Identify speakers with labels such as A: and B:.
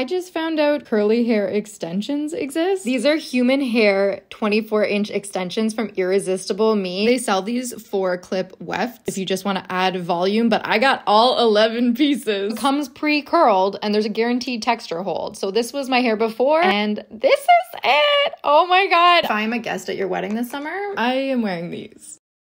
A: I just found out curly hair extensions exist. These are human hair 24-inch extensions from Irresistible Me. They sell these for clip wefts if you just want to add volume, but I got all 11 pieces. It comes pre-curled and there's a guaranteed texture hold. So this was my hair before and this is it. Oh my God. If I am a guest at your wedding this summer, I am wearing these.